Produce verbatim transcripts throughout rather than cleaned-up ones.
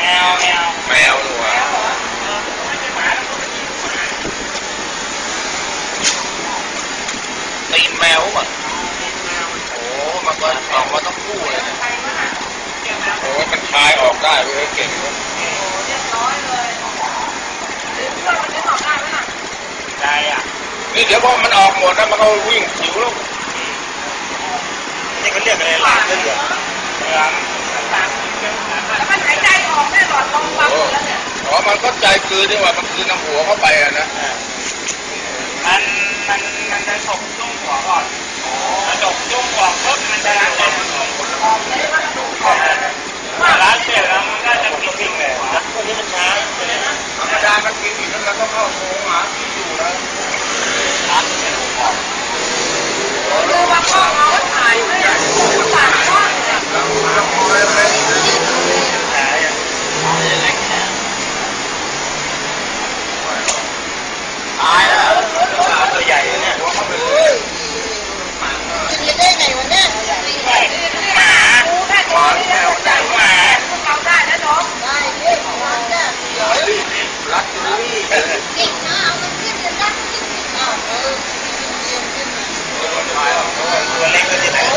วแมวแมวหรือวะตีนแมวป่ะโอ้มันก็ออกมาต้องคู่เลยโอ้มันคลายออกได้เว้ยเก่งเลยเรียบร้อยเลยเพื่อนมันจะตอบได้ไหมล่ะได้อ่ะนี่เดี๋ยวพอมันออกหมดแล้วมันก็วิ่งสิวแล้วนี่เขาเรียกอะไรหลานเลือดหลานแล้วมันหายใจออกได้หลอดลมฟังแล้วเนี่ยอ๋อมันก็ใจคืนที่ว่ามันคืนน้ำหัวเข้าไปอ่ะนะมันมันมันจะฉกจุ้งหัวก่อนมันฉกจุ้งหัวปุ๊บมันจะล้างเลยล้างเสร็จแล้วมันก็จะกินทิ้งเลยวันนี้มันช้าธรรมดามันกินอีกแล้วมันก็เข้าโถงหาที่อยู่แล้วดูบางข้อเขาถ่ายไม่ได้ถ่ายข้อเนี่ยตายแล้วตัวใหญ่เนี่ยกินได้ไงวะเนี่ยหมาดูแค่ตัวนี้แล้วใจหมาเราได้นะน้องได้เล่นมันได้รัดนี่เก่งนะเอามันขึ้นจะรักขึ้นอ้าวเออตัวเล็กก็จะไหน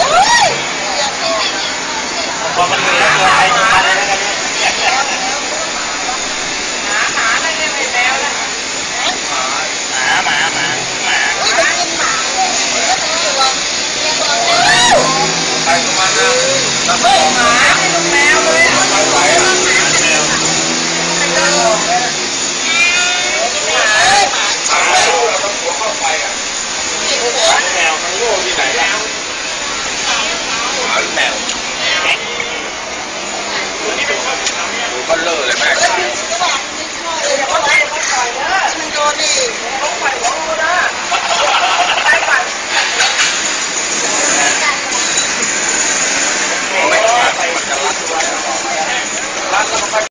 พอมันเหลือตัวไอ้ตัวอะไรแล้วกันเนี่ยหมาหมาอะไรเนี่ยไม่แมวนะหมาหมาหมาหมาไปประมาณนั้นเฮ้ยหมาไม่ต้องแมวเลยอ่ะไปไหวอ่ะหมาหมาลูกเราต้องหัวเข้าไปอ่ะแมวมันโง่ที่ไหนแล้วหมาแมวดูก็เลิศเลยไหม